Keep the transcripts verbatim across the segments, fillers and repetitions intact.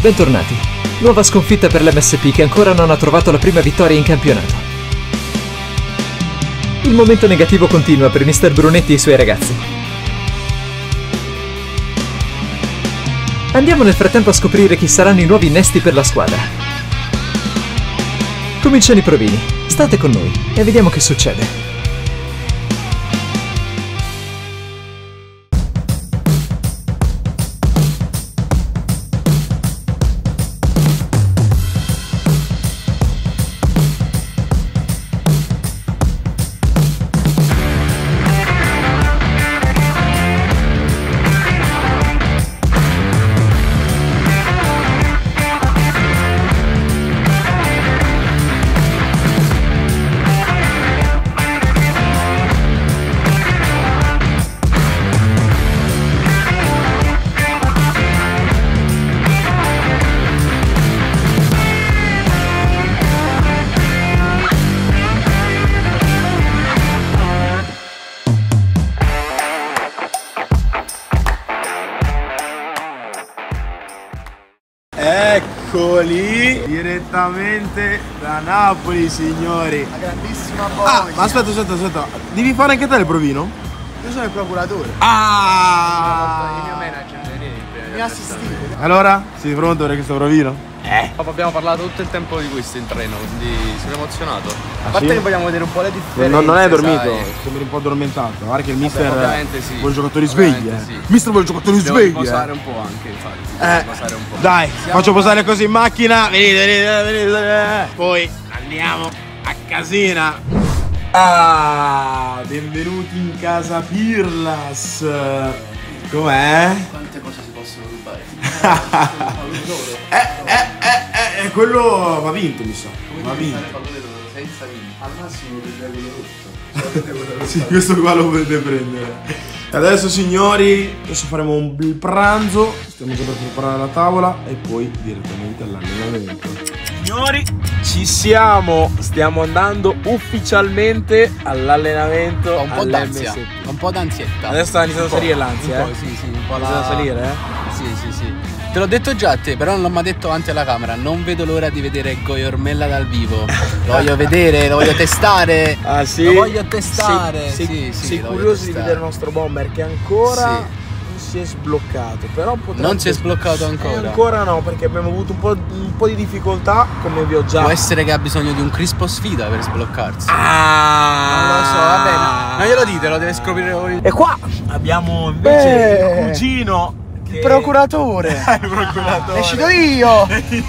Bentornati. Nuova sconfitta per l'M S P che ancora non ha trovato la prima vittoria in campionato. Il momento negativo continua per mister Brunetti e i suoi ragazzi. Andiamo nel frattempo a scoprire chi saranno i nuovi innesti per la squadra. Cominciano i provini. State con noi e vediamo che succede. Eccoli, direttamente da Napoli, signori. La grandissima voglia. Ah, ma aspetta, aspetta, aspetta. Devi fare anche te il provino? Io sono il procuratore. Ah! Il mio manager mi ha assistito. Allora, sei pronto per questo provino? Eh. Abbiamo parlato tutto il tempo di questo in treno, quindi sono emozionato. Ah, A parte sì? che vogliamo vedere un po' le differenze. Non, non hai dormito, sai. sembri un po' addormentato. Guarda che il mister ovviamente sì. vuole giocatori svegli, eh. Sì. Mister vuole giocatori Devo svegli. riposare eh. un po' anche, infatti. Eh, Devo riposare un po'. Dai, Siamo faccio posare così in macchina. Venite, venite, venite. Poi andiamo a casina. Ah, benvenuti in casa Pirlas. Com'è? Quante cose si possono rubare? eh, eh, eh, eh, quello va vinto, mi sa. Va vinto. Senza vinto. Al massimo del rotto. Sì, questo qua lo potete prendere. E adesso, signori, adesso faremo un bel pranzo. Stiamo già per preparare la tavola e poi direttamente all'allenamento. Signori, ci siamo. Stiamo andando ufficialmente all'allenamento. Ho un po' d'ansia, all'M S P. ho un po' d'ansietta. Adesso sta iniziando a salire l'ansia, Un eh? po', sì, sì, un po' Sta iniziando a salire, eh? Sì, sì, sì. Te l'ho detto già a te, però non l'ho mai detto davanti alla camera. Non vedo l'ora di vedere Goyo Ormella dal vivo. Lo voglio vedere, lo voglio testare. Ah, sì? Lo voglio testare. Sei, sì, sì, sei lo voglio curioso di testare. vedere il nostro bomber che ancora Sì. non si è sbloccato. Però potrebbe... Non si è sbloccato ancora. Eh, ancora no, perché abbiamo avuto un po', un po' di difficoltà, come vi ho già. Può essere che ha bisogno di un crispo sfida per sbloccarsi. Ah, Non lo so, va bene. Non glielo dite, lo deve scoprire voi. E qua abbiamo invece Beh. il cugino. Che... Il procuratore. il procuratore. Decido io.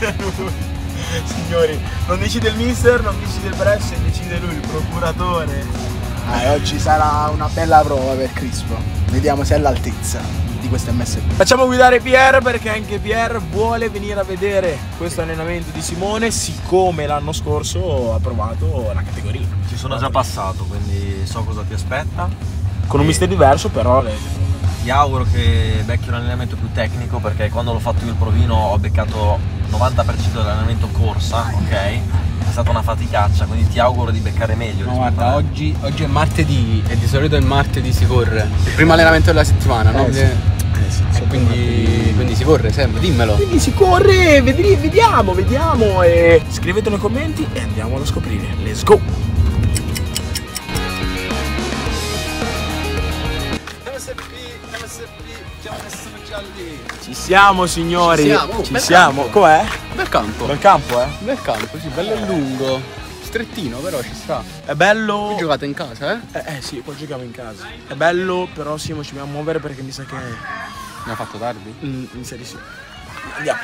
Signori, non decide il mister, non decide il press, decide lui, il procuratore. Ah, oggi sarà una bella prova per Crispo. Vediamo se è all'altezza di questo M S P. Facciamo guidare Pier perché anche Pier vuole venire a vedere questo allenamento di Simone, siccome l'anno scorso ha provato la categoria. Ci sono già passato, quindi so cosa ti aspetta. Con un mister diverso, però le... Ti auguro che becchi un allenamento più tecnico, perché quando l'ho fatto io il provino ho beccato novanta per cento dell'allenamento corsa, ok? È stata una faticaccia, quindi ti auguro di beccare meglio. No, rispetto guarda, a- oggi, oggi è martedì e di solito il martedì si corre. Il primo allenamento della settimana, no? Eh sì. Eh sì, E quindi, quindi si corre sempre, dimmelo. Quindi si corre, vedri- vediamo, vediamo e scrivete nei commenti e andiamo a scoprire. Let's go! Ci siamo, signori. Ci siamo, oh, Ci bel siamo. campo. Com'è? Bel campo. Bel campo, eh? Bel campo, sì, bello lungo. Strettino, però ci sta. È bello. Voi giocate in casa, eh? Eh, eh sì, poi giochiamo in casa. È bello, però sì, ma ci dobbiamo muovere perché mi sa che. Mi ha fatto tardi? Mm, mi sa di sì. Andiamo.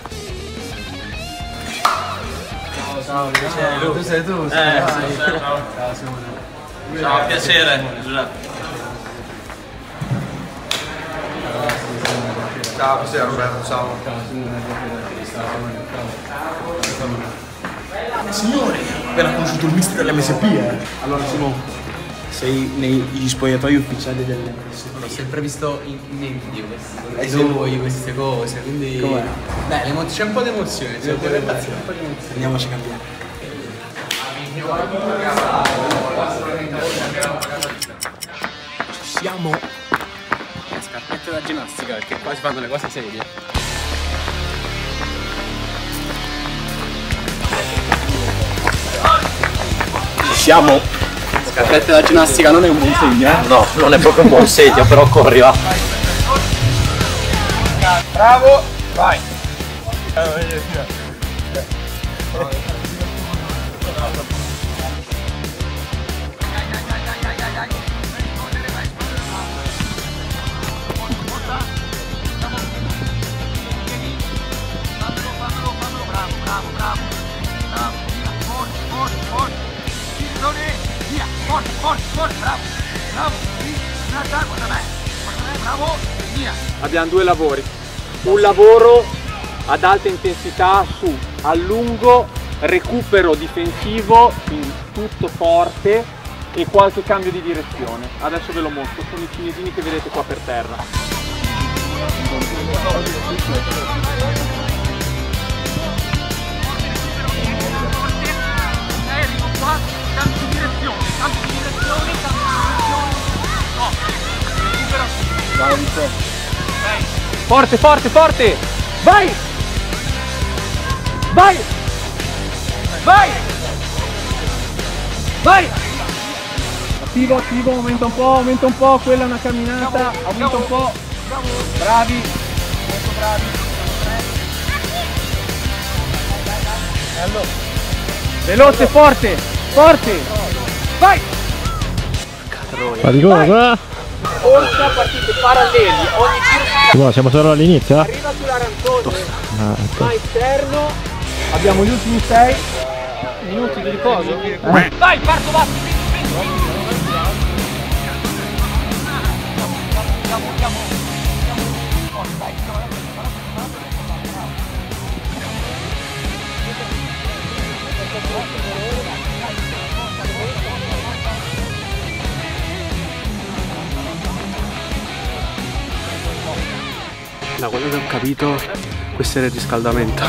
Ciao, ciao, piacere. Tu sei tu? Eh, sei. sì, ciao. Ciao, Simone. Ciao, piacere, Giuseppe. Ciao, buonasera Roberto, ciao. Signori, appena conosciuto il mister dell'M S P, eh. Allora, Simo, sei negli spogliatoi ufficiali dell'M S P. L'ho sempre visto in, nei video questi, Eh, eh, voi, queste cose, quindi. Com'è? Beh, l'emo- c'è un po' di emozione, c'è un po' di emozione. Andiamoci a cambiare. Ci siamo. Scarpette da ginnastica, perché qua si fanno le cose serie. Siamo. Scarpette da ginnastica non è un buon segno, eh? No, non è proprio un buon segno, però corri, va. Bravo, vai. Abbiamo due lavori, un lavoro ad alta intensità su allungo, recupero difensivo, quindi tutto forte e qualche cambio di direzione. Adesso ve lo mostro, sono i cinesini che vedete qua per terra. Forte, forte, forte! Vai! Vai! Vai! Vai! Attivo, attivo, aumenta un po', aumenta un po', quella è una camminata, aumenta un po'. Bravi! Molto bravi! Veloce, forte! Forte! Vai! Faticosa! Corsa, partite paralleli, ogni giro Buono, siamo solo all'inizio? arriva sull'arancione, Ah, ecco. va esterno, abbiamo gli ultimi sei minuti di riposo. Eh. Vai, parto, va! Da quello che ho capito, questo era il riscaldamento.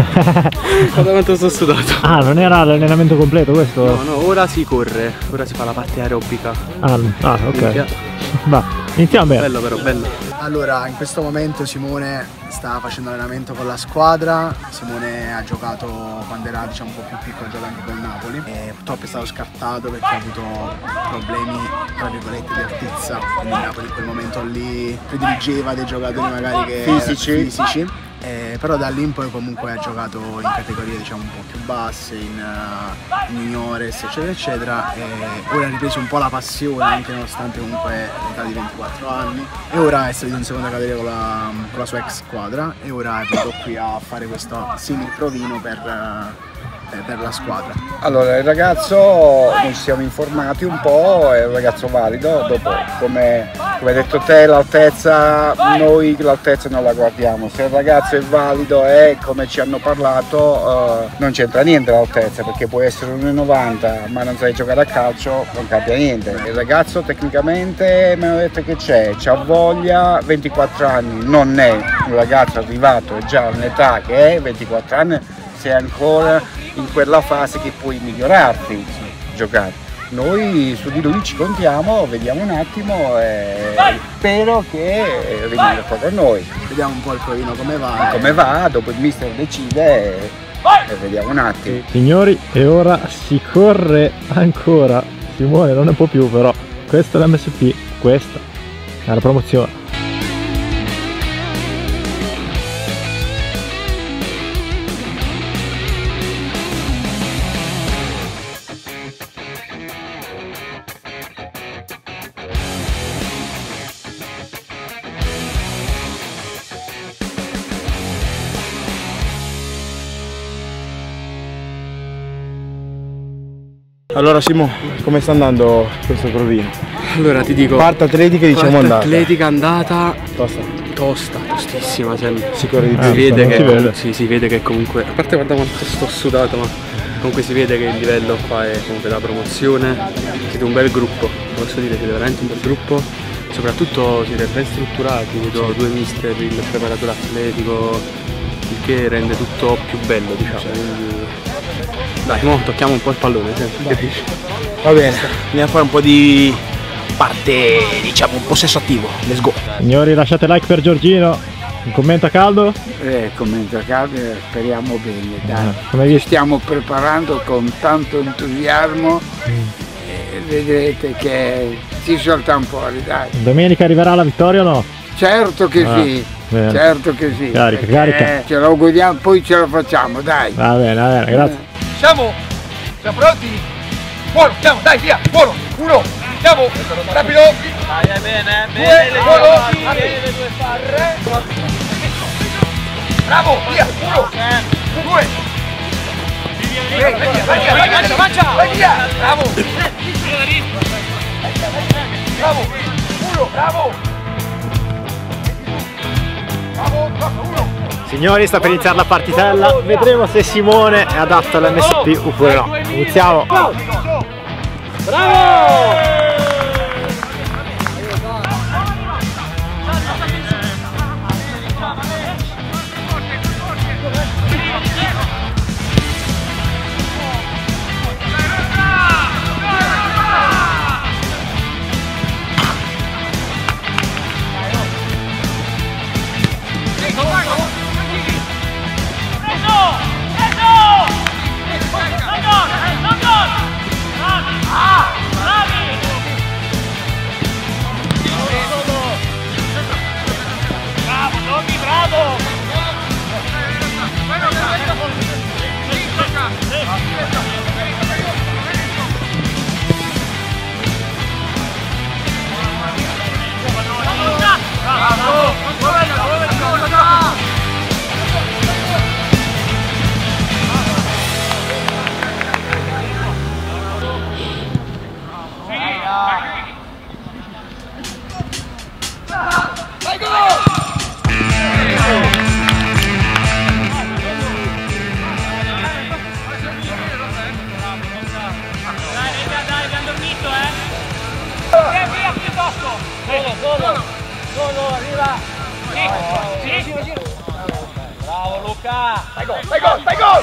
Guarda quanto sto sudato. Ah, non era l'allenamento completo questo? No, no, ora si corre, ora si fa la parte aerobica. Ah, ah ok. Minchia. Va, iniziamo bene. Bello però, bello. Allora, in questo momento Simone sta facendo allenamento con la squadra. Simone ha giocato quando era, diciamo, un po' più piccolo, gioca anche col Napoli e purtroppo è stato scartato perché ha avuto problemi, tra virgolette, di altezza. Quindi il Napoli in quel momento lì prediligeva dei giocatori magari che Fisici. fisici. Eh, però da lì in poi comunque ha giocato in categorie, diciamo, un po' più basse, in, uh, in juniores eccetera eccetera, e ora ha ripreso un po' la passione anche nonostante comunque l'età di ventiquattro anni, e ora è salito in seconda categoria con la, con la sua ex squadra e ora è venuto qui a fare questo simil provino per, uh, per, per la squadra. Allora, il ragazzo, noi ci siamo informati un po', è un ragazzo valido, dopo come, come hai detto te l'altezza, noi l'altezza non la guardiamo, se il ragazzo è valido e come ci hanno parlato eh, non c'entra niente l'altezza, perché puoi essere uno e novanta ma non sai giocare a calcio, non cambia niente. Il ragazzo tecnicamente mi hanno detto che c'è, c'ha voglia, ventiquattro anni, non è un ragazzo arrivato, è già un'età che è ventiquattro anni, sei ancora in quella fase che puoi migliorarti, giocare. Noi su di lui ci contiamo, vediamo un attimo e spero che rimanga qua con noi. Vediamo un po' il provino come va. Come va, dopo il mister decide e, e vediamo un attimo. Signori, e ora si corre ancora. Simone non ne può più, però questa è l'M S P, questa è la promozione. Allora Simo, come sta andando questo provino? Allora ti dico, Parte atletica diciamo parte andata. atletica andata Tosta. tosta, tostissima, cioè, Si corre di Ah, più. si, vede non che, si vede. sì, si vede che comunque, a parte guarda quanto sto sudato, ma comunque si vede che il livello qua è comunque da promozione. Siete un bel gruppo, posso dire, siete veramente un bel gruppo, soprattutto siete ben strutturati, vedo due mister, il preparatore atletico, il che rende tutto più bello, diciamo. Quindi, dai, mo tocchiamo un po' il pallone, senti, che dici? Va bene, andiamo a fare un po' di parte, diciamo, un possesso attivo. Let's go. Signori, lasciate like per Giorgino. Un commento a caldo? Eh, commento a caldo, speriamo bene, dai. Ah, come hai Ci visto? stiamo preparando con tanto entusiasmo Mm. e vedrete che ci saltiamo fuori, dai. Domenica arriverà la vittoria o no? Certo che Ah, sì, bene. certo che sì. Carica, perché carica. Ce lo auguriamo, poi ce la facciamo, dai. Va bene, va bene, grazie. Siamo, siamo pronti? Buono, siamo, dai, via, buono, uno, siamo, rapido. Dai, bene, Due, bene, buono, bene le due fatte. tre, bravo, via, uno, due, vai via, vai via, vai via, vai via, bravo, bravo, uno, bravo, bravo, uno. Signori, sta per iniziare la partitella, vedremo se Simone è adatto all'M S P oppure no. Iniziamo! Bravo! Bravo Luca! Dai gol, dai gol, dai gol!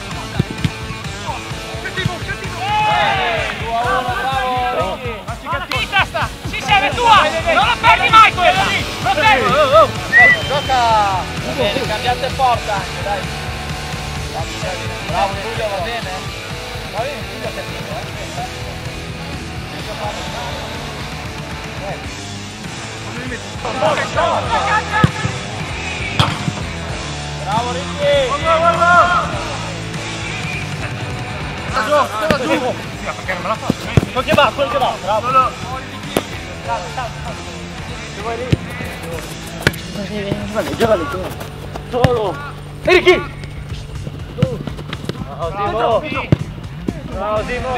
Di testa! Si serve tua! Non la perdi mai quella! Non perdi! Gioca! Va bene, cambiate porta anche, dai! Bravo Giulio, va bene? Va bene, Giulio che bravo Ricky! Guarda, guarda! Giù, stava giù! Perché non me la faccio? Quel che va, quel che va! Bravo! No, no. Bravo, bravo, bravo! Ti vuoi lì? Giocali, giocali, giocali! Solo! E Ricky! Bravo Simo! Bravo Simo!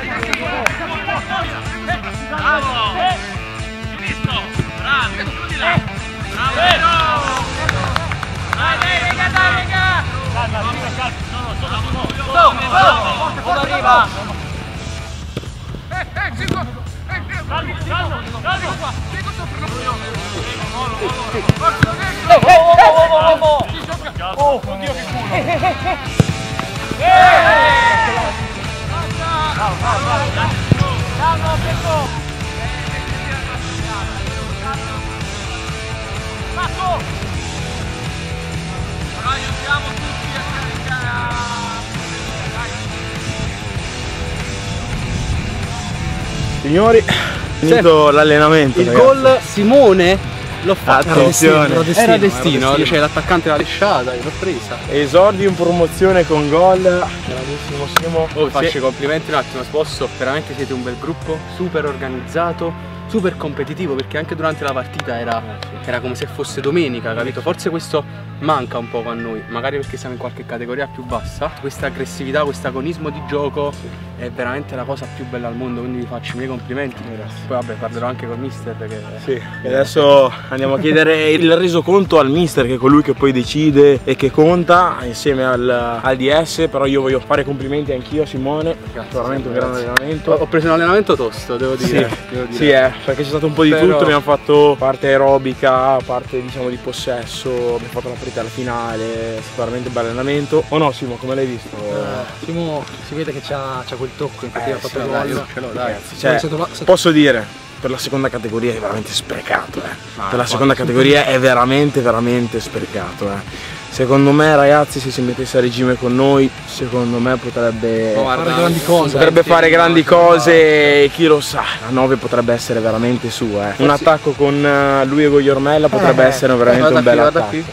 Bravo! Visto! Bravo! Chiudi là! Bravo! Dai, dai, raga, dai, raga! Calma, calma, calma! Sono, sono, Simo! Sono, sono! Come arriva? Eh, eh, Cinco! Eh, eh! Calmo, calmo, calmo! Cinco sopra! Oh, oh, oh, oh, oh! Oh, oddio che culo! Bravo, bravo, bravo! Calmo, Pietro! Marco! Però aiutiamo tutti a caricare! Signori, finito l'allenamento. Il ragazzi. gol Simone l'ho fatto. Attenzione. Era destino, era destino, destino. cioè l'attaccante l'ha lisciata, l'ho presa. Esordio in promozione con gol. Grandissimo Simo. Oh, vi faccio Sì. i complimenti un attimo, se posso, veramente siete un bel gruppo, super organizzato, super competitivo, perché anche durante la partita era, era come se fosse domenica, capito? Forse questo manca un po' a noi, magari perché siamo in qualche categoria più bassa. Questa aggressività, questo agonismo di gioco è veramente la cosa più bella al mondo, quindi vi faccio i miei complimenti. Poi vabbè, parlerò anche con mister che... Sì, e adesso andiamo a chiedere il resoconto al mister, che è colui che poi decide e che conta insieme al, al D S. Però io voglio fare complimenti anch'io a Simone, Grazie, veramente un grazie. grande allenamento. Ho preso un allenamento tosto, devo dire. Sì, devo dire. sì eh, perché c'è stato un po' di Però- tutto, abbiamo fatto parte aerobica, parte diciamo di possesso, abbiamo fatto la partita alla finale, sicuramente un bel allenamento. O no Simo, come l'hai visto? Eh, Simo si vede che c'ha, c'ha quel tocco, infatti Eh, ha fatto sì, il dai, gol. ce l'ho, dai. Ragazzi, Cioè, è stato- è stato- posso dire, per la seconda categoria è veramente sprecato, eh. Ah, per la seconda categoria è veramente veramente sprecato, eh. Secondo me, ragazzi, se si mettesse a regime con noi, secondo me potrebbe oh, fare grandi cose, potrebbe fare grandi cose e chi lo sa, la nove potrebbe essere veramente sua, eh. Un attacco con lui e Gogliormella potrebbe eh, essere veramente un bel attacco. Qui.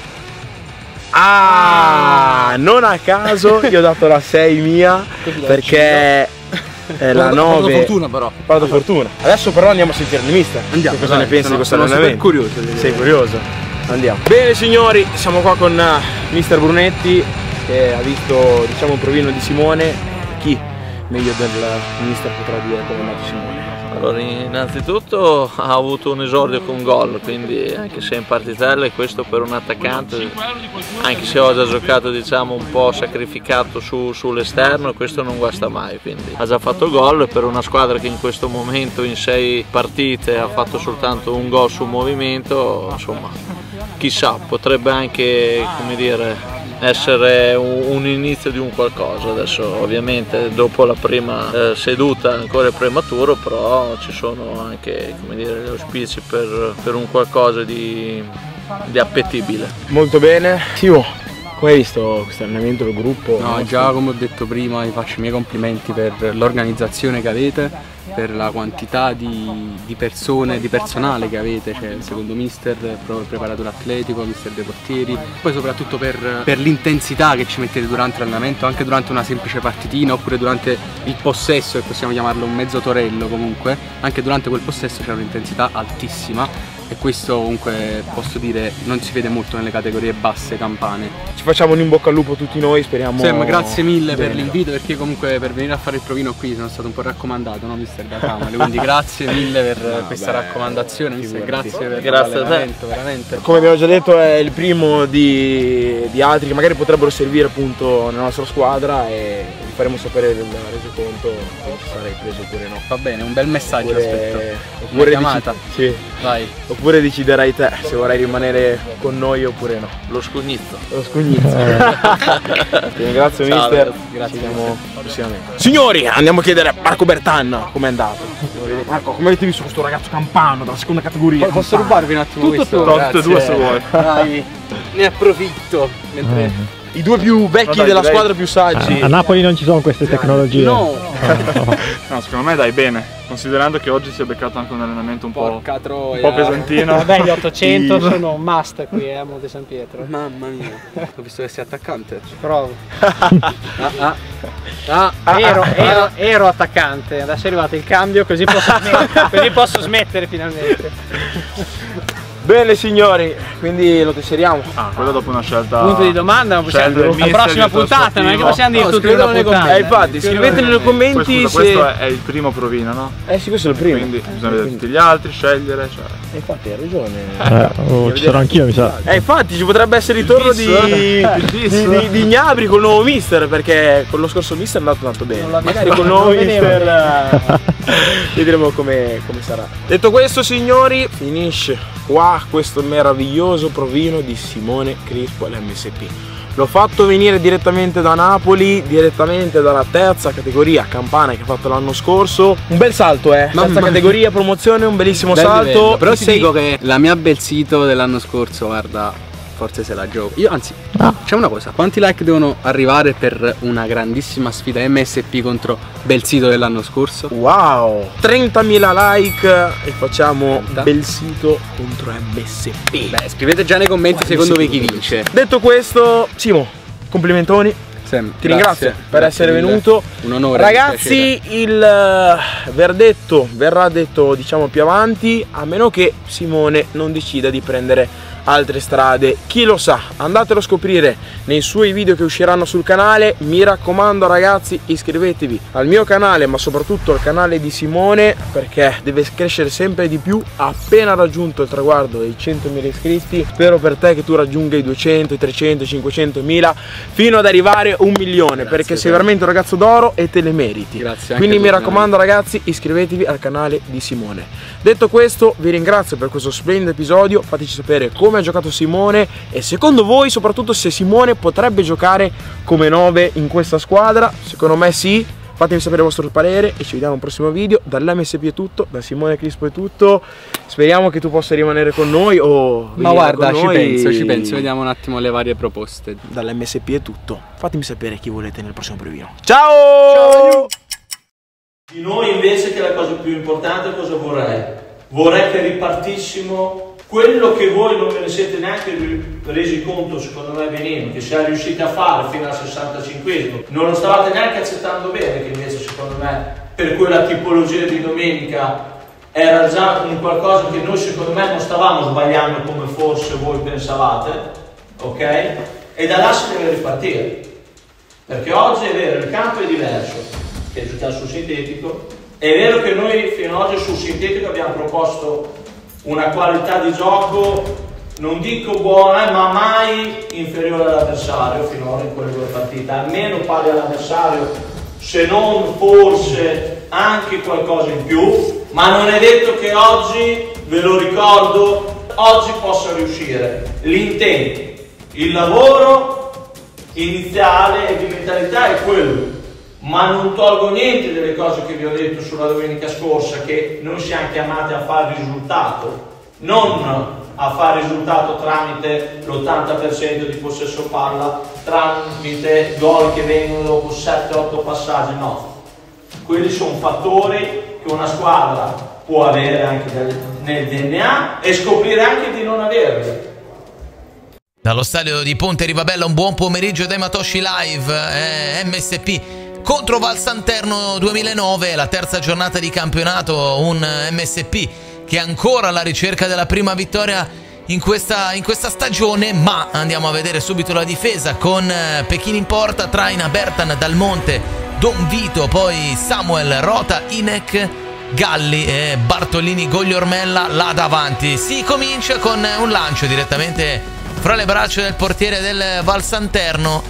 Ah, non a caso io ho dato la sei mia perché eh, la nove. Parlo fortuna però. Parlo fortuna. Adesso però andiamo a sentire il mister. Andiamo. Cosa ne pensi di questo allenamento? Sono curioso. Sei curioso? Andiamo. Bene signori, siamo qua con uh, mister Brunetti che ha visto, diciamo, un provino di Simone. Chi meglio del mister potrà dire come è andato Simone? Allora, innanzitutto ha avuto un esordio con gol, quindi anche se in partitella, e questo per un attaccante, anche se ho già giocato, diciamo, un po' sacrificato su, sull'esterno, questo non guasta mai, quindi ha già fatto gol. Per una squadra che in questo momento in sei partite ha fatto soltanto un gol su movimento, insomma, chissà, potrebbe anche, come dire, essere un, un inizio di un qualcosa. Adesso ovviamente dopo la prima eh, seduta ancora è prematuro, però ci sono anche, come dire, gli auspici per, per un qualcosa di, di appetibile. Molto bene. Simo, come hai visto questo allenamento del gruppo? No, già come ho detto prima vi faccio i miei complimenti per l'organizzazione che avete, per la quantità di, di persone, di personale che avete, cioè secondo mister, preparatore atletico, mister dei portieri, poi soprattutto per, per l'intensità che ci mettete durante l'allenamento, anche durante una semplice partitina oppure durante il possesso, che possiamo chiamarlo un mezzo torello comunque, anche durante quel possesso c'è un'intensità altissima. E questo comunque posso dire non si vede molto nelle categorie basse campane. Ci facciamo un in bocca al lupo tutti noi, speriamo. Sì, ma grazie mille bene per l'invito, perché comunque per venire a fare il provino qui sono stato un po' raccomandato, no mister da Camale, quindi grazie mille per no, questa beh, raccomandazione, mister, grazie per l'allenamento, veramente. Come abbiamo già detto è il primo di, di altri che magari potrebbero servire appunto nella nostra squadra e vi faremo sapere il resoconto se ci sarei preso oppure no. Va bene, un bel messaggio oppure, aspetto. Oppure chiamata. Sì. Vai. Oppure deciderai te se vorrai rimanere con noi oppure no. Lo scugnizzo. Lo scugnizzo. Ti ringrazio. Ciao, mister. Grazie. Ci vediamo prossimamente. Signori, andiamo a chiedere a Marco Bertan com'è andato. Marco, come avete visto questo ragazzo campano della seconda categoria? Posso rubarvi un attimo tutto questo? Tutto, tutte e due se vuoi. Dai, ne approfitto. Mentre... Mm. I due più vecchi no, dai, della dai. squadra più saggi. A Napoli non ci sono queste tecnologie. No. No, no, secondo me dai bene, considerando che oggi si è beccato anche un allenamento un po', un po' pesantino. Vabbè, gli ottocento sono un must qui eh, a Monte San Pietro. Mamma mia, ho visto che sei attaccante. Ci provo. ah, ah. Ah, ah, ero, ah, ero, ero attaccante, adesso è arrivato il cambio, così posso smettere, così posso smettere finalmente. Bene signori, quindi lo tesseriamo. Ah, quello dopo una scelta. Punto di domanda, non possiamo. La prossima puntata, non è che possiamo dire no, tutto nelle commenti. Eh, infatti, scrivete nei commenti. Scusa, se... questo è il primo provino, no? Eh sì, questo è il primo. Quindi bisogna vedere tutti gli altri, scegliere. Cioè. Eh, infatti hai ragione. Eh, oh, ci sarò anch'io, mi sa. Eh, infatti ci potrebbe essere il ritorno di, di, di, di Gnabry col nuovo mister, perché con lo scorso mister è andato tanto bene. Magari col nuovo mister vedremo come, come sarà. Detto questo signori, finisce qua questo meraviglioso provino di Simone Crispo all'M S P. L'ho fatto venire direttamente da Napoli, direttamente dalla terza categoria Campana che ha fatto l'anno scorso. Un bel salto, eh. Terza categoria, promozione, un bellissimo bel salto. Livello. Però ti sei... dico che la mia Belsito dell'anno scorso, guarda, forse se la gioco. Io anzi, ah. c'è una cosa, quanti like devono arrivare per una grandissima sfida M S P contro Belsito dell'anno scorso? Wow! trentamila like e facciamo trenta. Belsito contro M S P. Beh, scrivete già nei commenti secondo voi chi vince. Detto questo, Simo, complimentoni. Sam, ti ringrazio grazie, per grazie essere mille. venuto. Un onore. Ragazzi, il verdetto verrà detto diciamo più avanti, a meno che Simone non decida di prendere altre strade, chi lo sa, andatelo a scoprire nei suoi video che usciranno sul canale. Mi raccomando ragazzi, iscrivetevi al mio canale ma soprattutto al canale di Simone, perché deve crescere sempre di più. Appena raggiunto il traguardo dei centomila iscritti, spero per te che tu raggiunga i duecento, i trecento, i cinquecentomila fino ad arrivare un milione. Grazie, perché sei veramente un ragazzo d'oro e te le meriti. Grazie. Quindi mi raccomando ragazzi, iscrivetevi al canale di Simone. Detto questo, vi ringrazio per questo splendido episodio, fateci sapere come ha giocato Simone e secondo voi soprattutto se Simone potrebbe giocare come nove in questa squadra. Secondo me sì, Fatemi sapere il vostro parere e ci vediamo al prossimo video. Dall'M S P è tutto, da Simone Crispo è tutto. Speriamo che tu possa rimanere con noi o ma guarda, ci noi. penso, ci penso, vediamo un attimo le varie proposte. Dall'M S P è tutto. Fatemi sapere chi volete nel prossimo provino. Ciao! Ciao! Di noi invece, che è la cosa più importante, cosa vorrei? Vorrei che ripartissimo quello che voi non ve ne siete neanche resi conto, secondo me benino, che siamo riusciti a fare fino al sessantacinquesimo. Non lo stavate neanche accettando bene, che invece secondo me per quella tipologia di domenica era già un qualcosa che noi secondo me non stavamo sbagliando come forse voi pensavate, ok? E da là si deve ripartire. Perché oggi è vero, il campo è diverso, che giochiamo sul sintetico, è vero che noi fino ad oggi sul sintetico abbiamo proposto una qualità di gioco, non dico buona, ma mai inferiore all'avversario finora in quelle due partite, almeno pari all'avversario, se non forse anche qualcosa in più, ma non è detto che oggi, ve lo ricordo, oggi possa riuscire. L'intento, il lavoro iniziale e di mentalità è quello, ma non tolgo niente delle cose che vi ho detto sulla domenica scorsa, che noi siamo chiamati a fare risultato, non a fare risultato tramite l'ottanta per cento di possesso palla, tramite gol che vengono dopo sette otto passaggi, no. Quelli sono fattori che una squadra può avere anche nel D N A e scoprire anche di non averli. Dallo stadio di Ponte Rivabella un buon pomeriggio dai Matoshi Live, eh, M S P contro Valsanterno duemilanove, la terza giornata di campionato, un M S P che è ancora alla ricerca della prima vittoria in questa, in questa stagione, ma andiamo a vedere subito la difesa con Pechini in porta, traina Bertan, Dalmonte, Don Vito, poi Samuel, Rota, Inek, Galli e Bartolini, Gogliormella là davanti. Si comincia con un lancio direttamente fra le braccia del portiere del Valsanterno.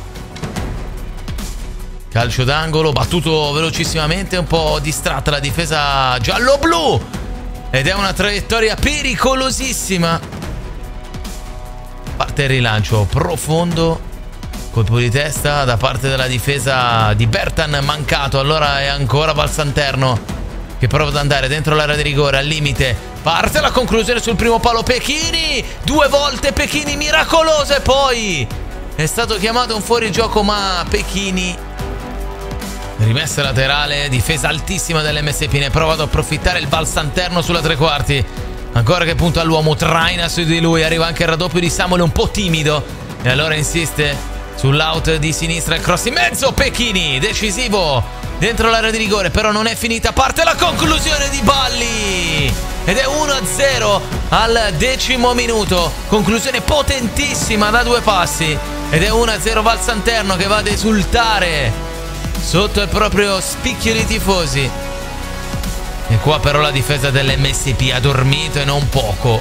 Calcio d'angolo, battuto velocissimamente, un po' distratta la difesa giallo-blu. Ed è una traiettoria pericolosissima. Parte il rilancio profondo. Colpo di testa da parte della difesa di Bertan, mancato. Allora è ancora Valsanterno che prova ad andare dentro l'area di rigore, al limite. Parte la conclusione sul primo palo. Pechini, due volte Pechini, miracoloso. E poi è stato chiamato un fuorigioco, ma Pechini... Rimessa laterale, difesa altissima dell'M S P, ne prova ad approfittare il Valsanterno sulla tre quarti. Ancora che punta all'uomo, traina su di lui, arriva anche il raddoppio di Samuel, un po' timido. E allora insiste sull'out di sinistra, il cross in mezzo, Pechini, decisivo dentro l'area di rigore, però non è finita, parte la conclusione di Balli. Ed è uno a zero al decimo minuto, conclusione potentissima da due passi. Ed è uno a zero Valsanterno che va ad esultare sotto il proprio spicchio di tifosi. E qua però la difesa dell'M S P ha dormito e non poco.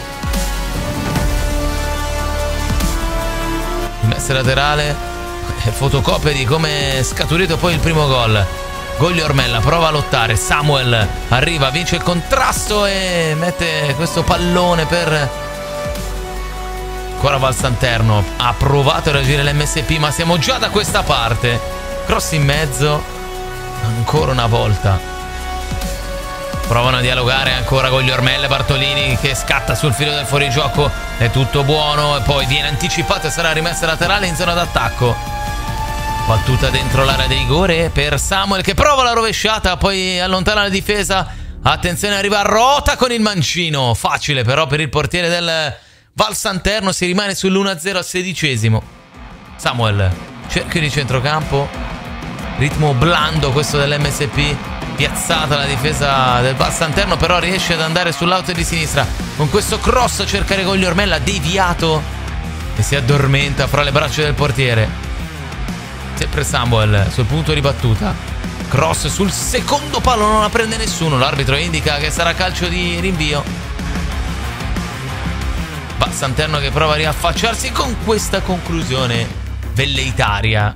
Rimessa laterale, fotocopia di come è scaturito poi il primo gol. Gogliormella prova a lottare, Samuel arriva, vince il contrasto e mette questo pallone per... Ancora Valsanterno, ha provato a reagire l'M S P, ma siamo già da questa parte. Cross in mezzo, ancora una volta. Provano a dialogare ancora Gogliormella e Bartolini che scatta sul filo del fuorigioco. È tutto buono e poi viene anticipato e sarà rimessa laterale in zona d'attacco. Battuta dentro l'area di rigore per Samuel che prova la rovesciata, poi allontana la difesa. Attenzione, arriva a Rota con il mancino. Facile però per il portiere del Valsanterno, si rimane sull'uno a zero al sedicesimo. Samuel, cerchio di centrocampo. Ritmo blando questo dell'M S P, piazzata la difesa del Valsanterno, però riesce ad andare sull'out di sinistra. Con questo cross a cercare Gogliormella, deviato, e si addormenta fra le braccia del portiere. Sempre Samuel sul punto di battuta. Cross sul secondo palo, non la prende nessuno. L'arbitro indica che sarà calcio di rinvio. Valsanterno che prova a riaffacciarsi con questa conclusione velleitaria.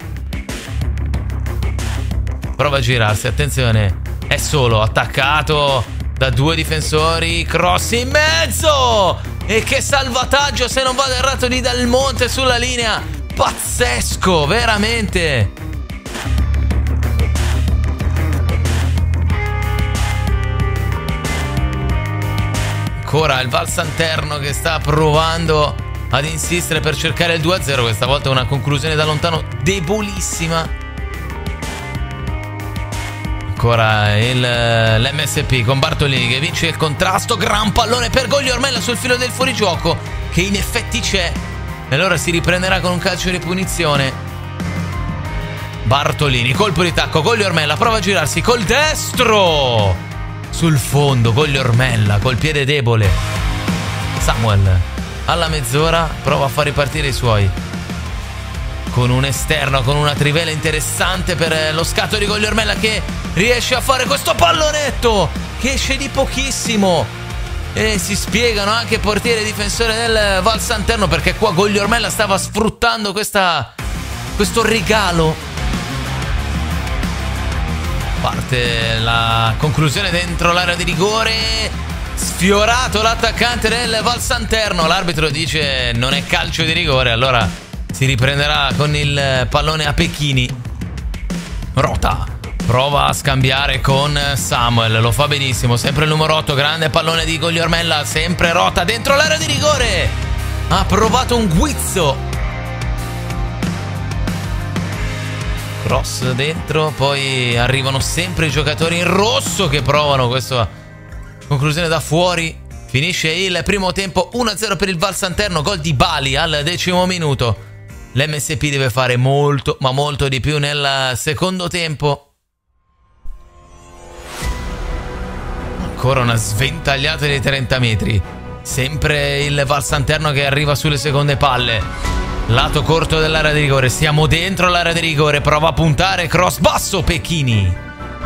Prova a girarsi, attenzione, è solo, attaccato da due difensori, cross in mezzo! E che salvataggio, se non vado errato, di Dalmonte sulla linea, pazzesco, veramente! ancora il Valsanterno che sta provando ad insistere per cercare il due a zero. Questa volta una conclusione da lontano debolissima. Ancora il, l'M S P con Bartolini che vince il contrasto. Gran pallone per Gogliormella sul filo del fuorigioco, che in effetti c'è, e allora si riprenderà con un calcio di punizione. Bartolini, colpo di tacco, Gogliormella prova a girarsi col destro sul fondo. Gogliormella col piede debole. Samuel alla mezz'ora prova a far ripartire i suoi con un esterno, con una trivela interessante per lo scatto di Gogliormella, che riesce a fare questo pallonetto che esce di pochissimo. E si spiegano anche portiere e difensore del Valsanterno, perché qua Gogliormella stava sfruttando questa, questo regalo. Parte la conclusione dentro l'area di rigore. Sfiorato l'attaccante del Valsanterno. L'arbitro dice non è calcio di rigore, allora si riprenderà con il pallone a Pechini. Rota prova a scambiare con Samuel, lo fa benissimo, sempre il numero otto, grande pallone di Gogliormella, sempre Rota dentro l'area di rigore. Ha provato un guizzo. Cross dentro, poi arrivano sempre i giocatori in rosso che provano questa conclusione da fuori. Finisce il primo tempo uno a zero per il Valsanterno, gol di Bali al decimo minuto. L'M S P deve fare molto, ma molto di più nel secondo tempo. Ancora una sventagliata di trenta metri. Sempre il Valsanterno che arriva sulle seconde palle. Lato corto dell'area di rigore, siamo dentro l'area di rigore, prova a puntare, cross basso, Pechini.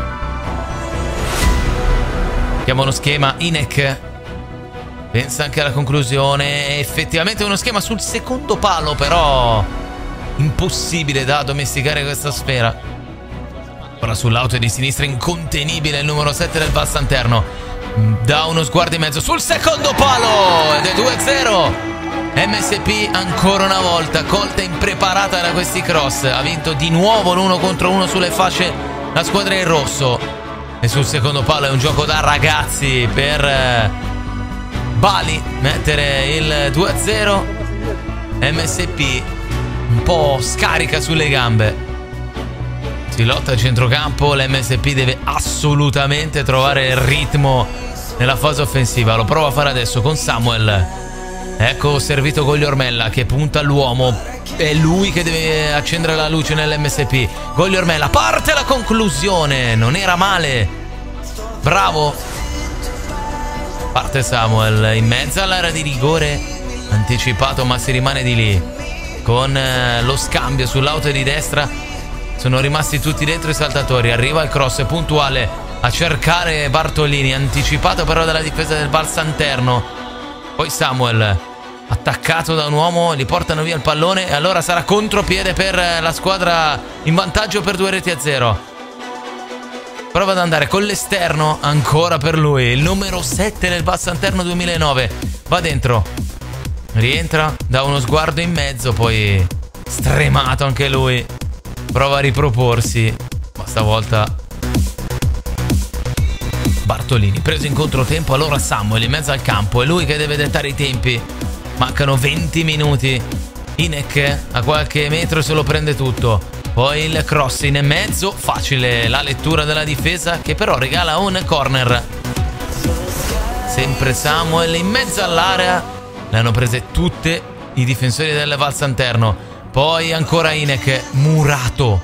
Chiama uno schema, Inek pensa anche alla conclusione, effettivamente uno schema sul secondo palo, però impossibile da domesticare questa sfera. Ora sull'auto di sinistra incontenibile il numero sette del Valsanterno, dà uno sguardo in mezzo sul secondo palo ed è due a zero. M S P ancora una volta colta impreparata da questi cross. Ha vinto di nuovo l'uno contro uno sulle fasce la squadra in rosso. E sul secondo palo è un gioco da ragazzi per Bali mettere il due a zero. M S P un po' scarica sulle gambe. Si lotta a centrocampo. L'M S P deve assolutamente trovare il ritmo nella fase offensiva. Lo prova a fare adesso con Samuel. Ecco servito Gogliormella che punta all'uomo. È lui che deve accendere la luce nell'M S P. Gogliormella, parte la conclusione. Non era male. Bravo. Parte Samuel in mezzo all'area di rigore. Anticipato, ma si rimane di lì. Con eh, lo scambio sull'auto di destra. Sono rimasti tutti dentro i saltatori. Arriva il cross puntuale a cercare Bartolini. Anticipato però dalla difesa del Valsanterno. Poi Samuel attaccato da un uomo, gli portano via il pallone e allora sarà contropiede per la squadra in vantaggio per due reti a zero. Prova ad andare con l'esterno ancora per lui, il numero sette del Valsanterno duemilanove. Va dentro, rientra, dà uno sguardo in mezzo, poi stremato anche lui. Prova a riproporsi, ma stavolta Bartolini preso in controtempo. Allora Samuel in mezzo al campo, è lui che deve dettare i tempi. Mancano venti minuti. Inek a qualche metro se lo prende tutto. Poi il cross in mezzo. Facile la lettura della difesa, che però regala un corner. Sempre Samuel in mezzo all'area. Le hanno prese tutte i difensori del Valsanterno. Poi ancora Inek. Murato.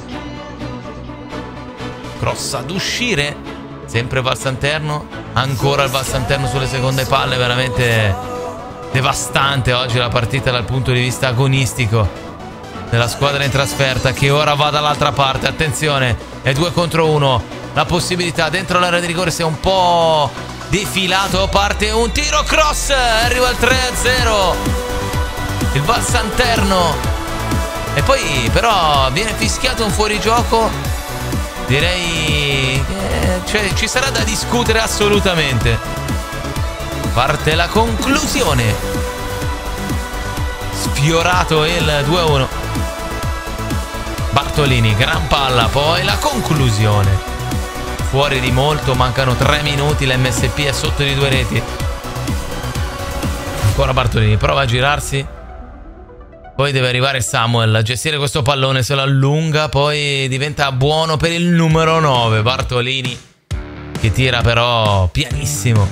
Cross ad uscire. Sempre Valsanterno. Ancora il Valsanterno sulle seconde palle. Veramente devastante oggi la partita dal punto di vista agonistico della squadra in trasferta, che ora va dall'altra parte. Attenzione, è due contro uno. La possibilità dentro l'area di rigore si è un po' defilato. Parte un tiro, cross, arriva il tre a zero il Valsanterno. E poi però viene fischiato un fuorigioco. Direi che cioè, ci sarà da discutere assolutamente. Parte la conclusione. Sfiorato il due a uno. Bartolini, gran palla. Poi la conclusione. Fuori di molto, mancano tre minuti. L'M S P è sotto di due reti. ancora Bartolini, prova a girarsi. Poi deve arrivare Samuel a gestire questo pallone, se lo allunga, poi diventa buono per il numero nove, Bartolini, che tira però pianissimo.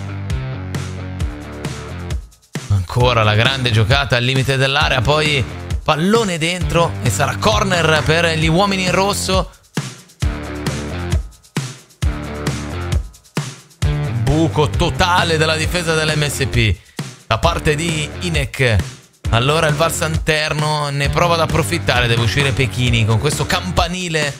Ancora la grande giocata al limite dell'area, poi pallone dentro e sarà corner per gli uomini in rosso. Buco totale della difesa dell'M S P da parte di Inek. Allora il Valsanterno ne prova ad approfittare, deve uscire Pechini con questo campanile.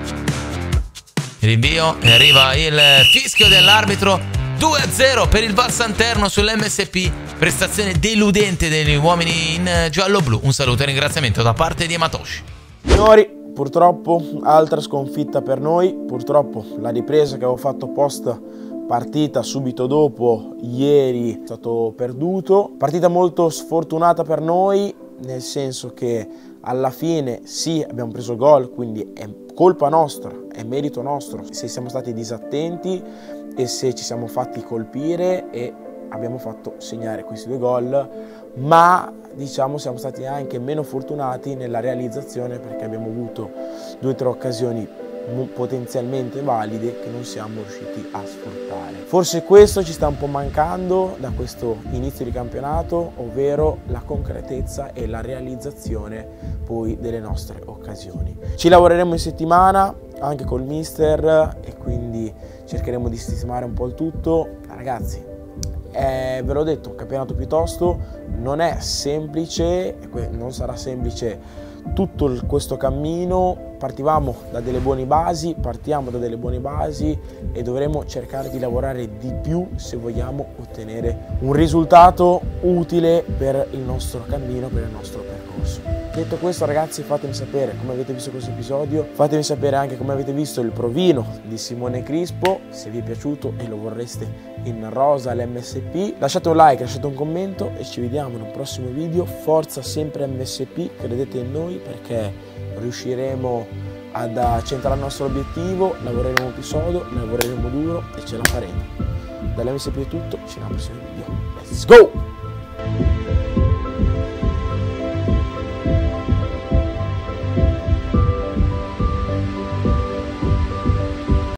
Rinvio e arriva il fischio dell'arbitro. Due a zero per il Valsanterno sull'M S P. Prestazione deludente degli uomini in giallo-blu. Un saluto e ringraziamento da parte di Amatoshi. Signori, purtroppo altra sconfitta per noi. Purtroppo la ripresa che avevo fatto post partita subito dopo ieri è stato perduto. Partita molto sfortunata per noi, nel senso che alla fine sì, abbiamo preso gol, quindi è colpa nostra, è merito nostro se siamo stati disattenti e se ci siamo fatti colpire e abbiamo fatto segnare questi due gol, ma diciamo siamo stati anche meno fortunati nella realizzazione, perché abbiamo avuto due o tre occasioni potenzialmente valide che non siamo riusciti a sfruttare. Forse questo ci sta un po' mancando da questo inizio di campionato, ovvero la concretezza e la realizzazione poi delle nostre occasioni. Ci lavoreremo in settimana anche col mister e quindi cercheremo di sistemare un po' il tutto. Ragazzi, eh, ve l'ho detto, un campionato piuttosto, non è semplice, non sarà semplice tutto il, questo cammino. Partivamo da delle buone basi, partiamo da delle buone basi e dovremo cercare di lavorare di più se vogliamo ottenere un risultato utile per il nostro cammino, per il nostro percorso. Detto questo, ragazzi, fatemi sapere come avete visto questo episodio, fatemi sapere anche come avete visto il provino di Simone Crispo, se vi è piaciuto e lo vorreste in rosa all'M S P. Lasciate un like, lasciate un commento e ci vediamo in un prossimo video. Forza sempre M S P, credete in noi, perché riusciremo ad centrare il nostro obiettivo, lavoreremo più sodo, lavoreremo duro e ce la faremo. Dall'M S P è tutto, ci vediamo al prossimo video. Let's go!